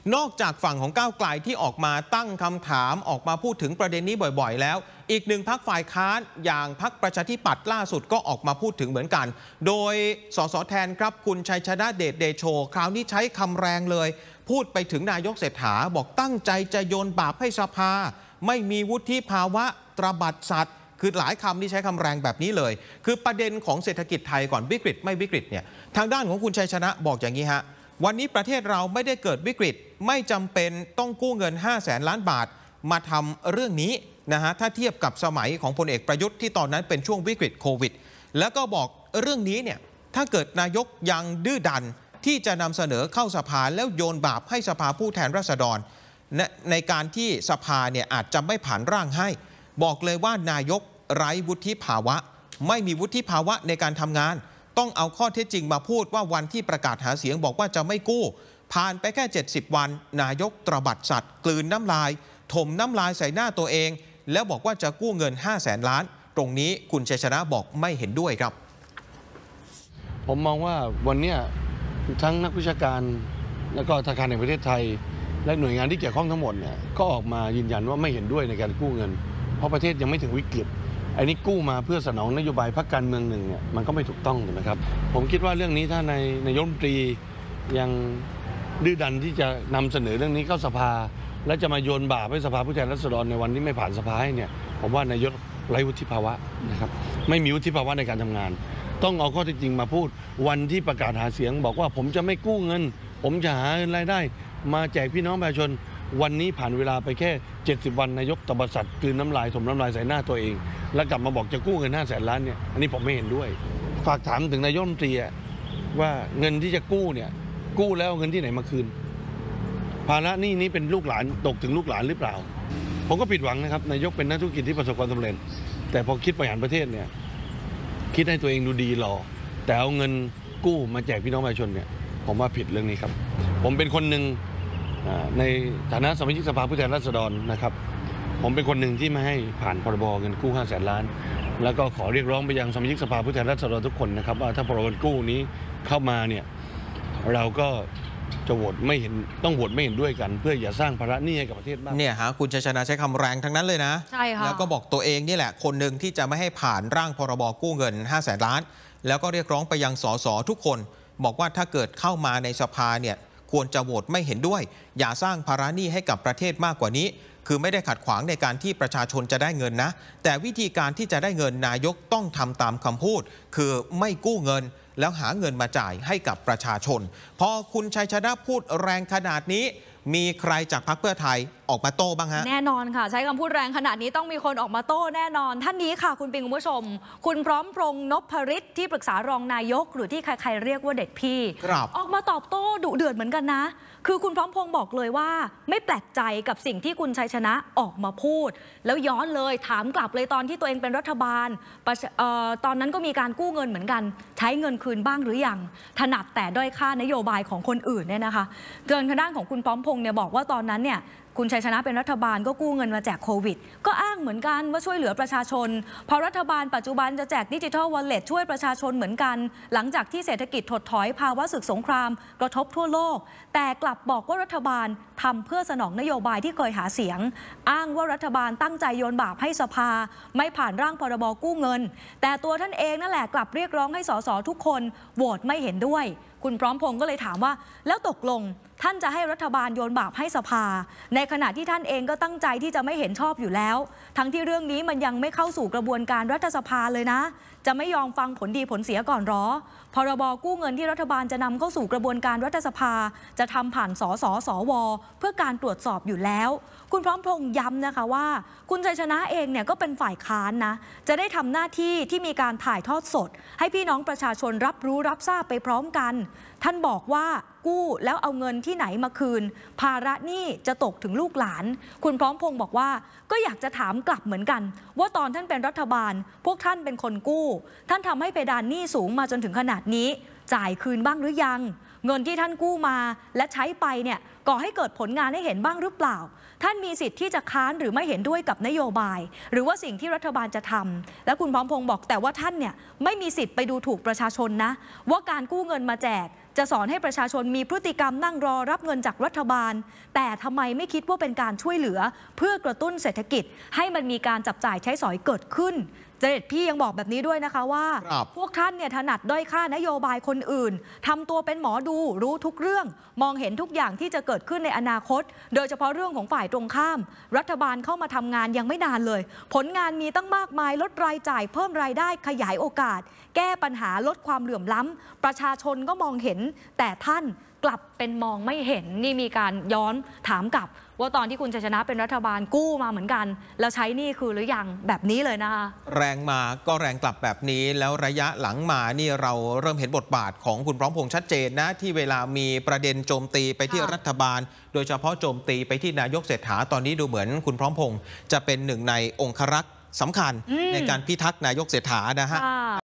นอกจากฝั่งของก้าวไกลที่ออกมาตั้งคำถามออกมาพูดถึงประเด็นนี้บ่อยๆแล้วอีกหนึ่งพรรคฝ่ายค้านอย่างพรรคประชาธิปัตย์ล่าสุดก็ออกมาพูดถึงเหมือนกันโดยสสแทนครับคุณชัยชนะเดชเดโชคราวนี้ใช้คำแรงเลยพูดไปถึงนายกเศรษฐาบอกตั้งใจจะโยนบาปให้สภาไม่มีวุฒิภาวะตระบัดสัตว์คือหลายคำที่ใช้คำแรงแบบนี้เลยคือประเด็นของเศรษฐกิจไทยก่อนวิกฤตไม่วิกฤตเนี่ยทางด้านของคุณชัยชนะบอกอย่างนี้ฮะวันนี้ประเทศเราไม่ได้เกิดวิกฤตไม่จำเป็นต้องกู้เงิน500,000 ล้านบาทมาทำเรื่องนี้นะฮะถ้าเทียบกับสมัยของพลเอกประยุทธ์ที่ตอนนั้นเป็นช่วงวิกฤตโควิดแล้วก็บอกเรื่องนี้เนี่ยถ้าเกิดนายกยังดื้อดันที่จะนำเสนอเข้าสภาแล้วโยนบาปให้สภาผู้แทนราษฎรในการที่สภาเนี่ยอาจจะไม่ผ่านร่างให้บอกเลยว่านายกไร้วุฒิภาวะไม่มีวุฒิภาวะในการทำงานต้องเอาข้อเท็จจริงมาพูดว่าวันที่ประกาศหาเสียงบอกว่าจะไม่กู้ผ่านไปแค่70 วันนายกตระบัดสัตว์กลืนน้ำลายถมน้ำลายใส่หน้าตัวเองแล้วบอกว่าจะกู้เงิน500,000 ล้านตรงนี้คุณชัยชนะบอกไม่เห็นด้วยครับผมมองว่าวันนี้ทั้งนักวิชาการและก็ธนาคารแห่งประเทศไทยและหน่วยงานที่เกี่ยวข้องทั้งหมดเนี่ยก็ออกมายืนยันว่าไม่เห็นด้วยในการกู้เงินเพราะประเทศยังไม่ถึงวิกฤตอันนี้กู้มาเพื่อสนองนโยบายพรรคการเมืองหนึ่งเนี่ยมันก็ไม่ถูกต้องถูกไหมครับผมคิดว่าเรื่องนี้ถ้านายกรัฐมนตรียังดื้อดันที่จะนำเสนอเรื่องนี้เข้าสภาและจะมาโยนบาปให้สภาผู้แทนราษฎรในวันที่ไม่ผ่านสภาเนี่ยผมว่านายกไร้วุฒิภาวะนะครับไม่มีวุฒิภาวะในการทำงานต้องเอาข้อเท็จจริงมาพูดวันที่ประกาศหาเสียงบอกว่าผมจะไม่กู้เงินผมจะหาเงินรายได้มาแจกพี่น้องประชาชนวันนี้ผ่านเวลาไปแค่70 วันนายกตบัดสัตว์กลืนน้ำลายถมน้ำลายใส่หน้าตัวเองแล้วกลับมาบอกจะกู้เงิน500,000 ล้านเนี่ยอันนี้ผมไม่เห็นด้วยฝากถามถึงนายกรัฐมนตรีว่าเงินที่จะกู้เนี่ยกู้แล้วเงินที่ไหนมาคืนภาระนี้เป็นลูกหลานตกถึงลูกหลานหรือเปล่าผมก็ผิดหวังนะครับนายกเป็นนักธุรกิจที่ประสบความสำเร็จแต่พอคิดบริหารประเทศเนี่ยคิดให้ตัวเองดูดีหรอแต่เอาเงินกู้มาแจกพี่น้องประชาชนเนี่ยผมว่าผิดเรื่องนี้ครับผมเป็นคนหนึ่งในฐานะสมาชิกสภาผู้แทนราษฎรนะครับผมเป็นคนหนึ่งที่ไม่ให้ผ่านพรบเงินกู้500,000 ล้านแล้วก็ขอเรียกร้องไปยังสมาชิกสภาผู้แทนราษฎรทุกคนนะครับว่าถ้าพรบเงินกู้นี้เข้ามาเนี่ยเราก็จะโหวตไม่เห็นต้องโหวตไม่เห็นด้วยกันเพื่ออย่าสร้างภาระหนี้ให้กับประเทศมากเนี่ยฮะคุณชัยชนะใช้คำแรงทั้งนั้นเลยนะใช่ค่ะแล้วก็บอกตัวเองนี่แหละคนหนึ่งที่จะไม่ให้ผ่านร่างพรบกู้เงิน500,000 ล้านแล้วก็เรียกร้องไปยังสสทุกคนบอกว่าถ้าเกิดเข้ามาในสภาเนี่ยควรจะโหวตไม่เห็นด้วยอย่าสร้างภาระหนี้ให้กับประเทศมากกว่านี้คือไม่ได้ขัดขวางในการที่ประชาชนจะได้เงินนะแต่วิธีการที่จะได้เงินนายกต้องทำตามคำพูดคือไม่กู้เงินแล้วหาเงินมาจ่ายให้กับประชาชนพอคุณชัยชนะพูดแรงขนาดนี้มีใครจากพรรคเพื่อไทยออกมาโต้บ้างฮะแน่นอนค่ะใช้คำพูดแรงขนาดนี้ต้องมีคนออกมาโต้แน่นอนท่านนี้ค่ะคุณปิงคุณผู้ชมคุณพร้อมพงษ์นพฤทธิ์ที่ปรึกษารองนายกหรือที่ใครๆเรียกว่าเด็กพี่ออกมาตอบโต้ดุเดือดเหมือนกันนะคือคุณพร้อมพงษ์บอกเลยว่าไม่แปลกใจกับสิ่งที่คุณชัยชนะออกมาพูดแล้วย้อนเลยถามกลับเลยตอนที่ตัวเองเป็นรัฐบาลตอนนั้นก็มีการกู้เงินเหมือนกันใช้เงินคืนบ้างหรือยังถนัดแต่ด้อยค่านโยบายของคนอื่นเนี่ยนะคะเกินทางด้านของคุณพร้อมพงษ์เนี่ยบอกว่าตอนนั้นเนี่ยคุณชัยชนะเป็นรัฐบาลก็กู้เงินมาแจกโควิดก็อ้างเหมือนกันว่าช่วยเหลือประชาชนพอรัฐบาลปัจจุบันจะแจกดิจิทัลวอลเล็ตช่วยประชาชนเหมือนกันหลังจากที่เศรษฐกิจถดถอยภาวะศึกสงครามกระทบทั่วโลกแต่กลับบอกว่ารัฐบาลทำเพื่อสนองนโยบายที่เคยหาเสียงอ้างว่ารัฐบาลตั้งใจโยนบาปให้สภาไม่ผ่านร่างพรบกู้เงินแต่ตัวท่านเองนั่นแหละกลับเรียกร้องให้สสทุกคนโหวตไม่เห็นด้วยคุณพร้อมพงษ์ก็เลยถามว่าแล้วตกลงท่านจะให้รัฐบาลโยนบาปให้สภาในขณะที่ท่านเองก็ตั้งใจที่จะไม่เห็นชอบอยู่แล้วทั้งที่เรื่องนี้มันยังไม่เข้าสู่กระบวนการรัฐสภาเลยนะจะไม่ยอมฟังผลดีผลเสียก่อนหรอพรบกู้เงินที่รัฐบาลจะนำเข้าสู่กระบวนการรัฐสภาจะทำผ่านสสสวเพื่อการตรวจสอบอยู่แล้วคุณพร้อมพงษ์ย้ำนะคะว่าคุณชัยชนะเองเนี่ยก็เป็นฝ่ายค้านนะจะได้ทำหน้าที่ที่มีการถ่ายทอดสดให้พี่น้องประชาชนรับรู้รับทราบไปพร้อมกันท่านบอกว่ากู้แล้วเอาเงินที่ไหนมาคืนภาระหนี้จะตกถึงลูกหลานคุณพร้อมพงษ์บอกว่าก็อยากจะถามกลับเหมือนกันว่าตอนท่านเป็นรัฐบาลพวกท่านเป็นคนกู้ท่านทำให้เพดานหนี้สูงมาจนถึงขนาดนี้จ่ายคืนบ้างหรือยังเงินที่ท่านกู้มาและใช้ไปเนี่ยก่อให้เกิดผลงานให้เห็นบ้างหรือเปล่าท่านมีสิทธิ์ที่จะค้านหรือไม่เห็นด้วยกับนโยบายหรือว่าสิ่งที่รัฐบาลจะทำและคุณพร้อมพงษ์บอกแต่ว่าท่านเนี่ยไม่มีสิทธิ์ไปดูถูกประชาชนนะว่าการกู้เงินมาแจกจะสอนให้ประชาชนมีพฤติกรรมนั่งรอรับเงินจากรัฐบาลแต่ทำไมไม่คิดว่าเป็นการช่วยเหลือเพื่อกระตุ้นเศรษฐกิจให้มันมีการจับจ่ายใช้สอยเกิดขึ้นเจเด็ดพี่ยังบอกแบบนี้ด้วยนะคะว่าพวกท่านเนี่ยถนัดด้อยค่านโยบายคนอื่นทำตัวเป็นหมอดูรู้ทุกเรื่องมองเห็นทุกอย่างที่จะเกิดขึ้นในอนาคตโดยเฉพาะเรื่องของฝ่ายตรงข้ามรัฐบาลเข้ามาทำงานยังไม่นานเลยผลงานมีตั้งมากมายลดรายจ่ายเพิ่มรายได้ขยายโอกาสแก้ปัญหาลดความเหลื่อมล้ำประชาชนก็มองเห็นแต่ท่านกลับเป็นมองไม่เห็นนี่มีการย้อนถามกลับว่าตอนที่คุณชัยชนะเป็นรัฐบาลกู้มาเหมือนกันแล้วใช้หนี้คือหรือยังแบบนี้เลยนะคะแรงมาก็แรงกลับแบบนี้แล้วระยะหลังมานี่เราเริ่มเห็นบทบาทของคุณพร้อมพงษ์ชัดเจนนะที่เวลามีประเด็นโจมตีไปที่รัฐบาลโดยเฉพาะโจมตีไปที่นายกเศรษฐาตอนนี้ดูเหมือนคุณพร้อมพงษ์จะเป็นหนึ่งในองครักษ์สำคัญในการพิทักษ์นายกเศรษฐานะฮะ